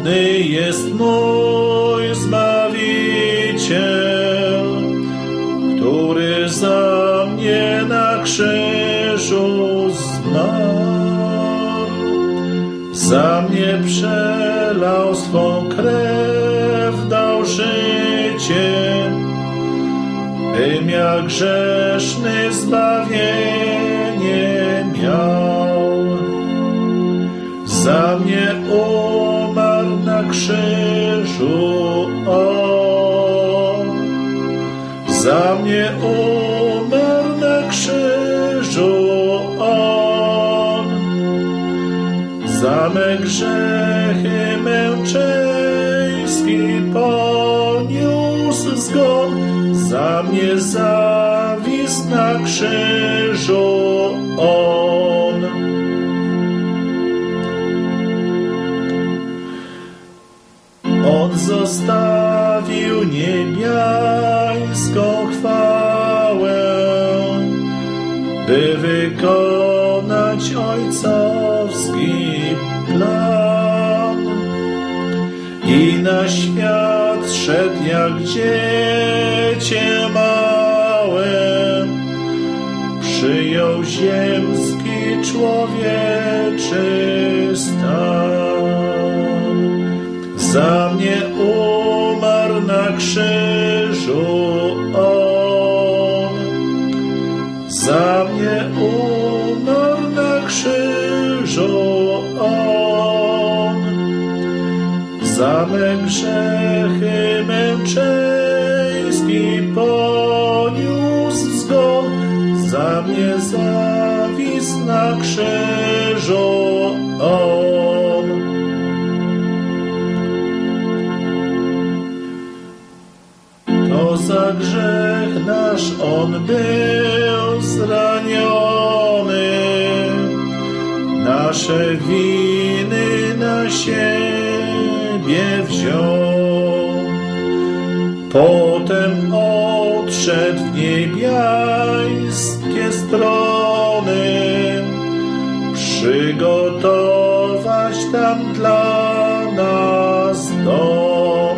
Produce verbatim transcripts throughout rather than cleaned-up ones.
cudowny jest mój Zbawiciel, który za mnie na krzyżu zmarł. Za mnie przelał swą krew, dał życie, bym ja grzeszny zbawienie miał. Za mnie umarł na krzyżu On. Za mnie umarł na krzyżu On. Za me grzechy męczeński poniósł zgon. Za mnie zawisł na krzyżu On. On zostawił niebiańską chwałę, by wykonać ojcowski plan. I na świat szedł jak dziecię małe, przyjął ziemski człowieczy stan. Za mnie umarł na krzyżu On. Za mnie umarł na krzyżu On. Za me grzechy męczeński poniósł zgon. Za mnie zawisł na krzyżu On. To za grzech nasz On był zraniony, nasze winy na siebie wziął. Potem odszedł w niebiańskie strony, przygotować tam dla nas dom.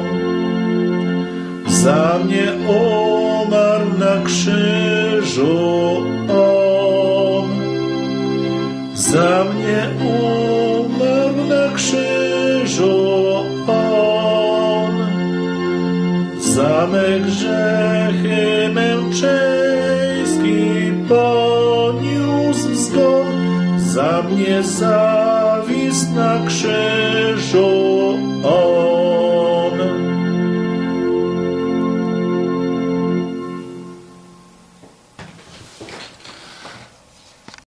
Za mnie umarł na krzyżu On. Za mnie umarł na krzyżu On. Za me grzechy męczeński poniósł zgon. Za mnie za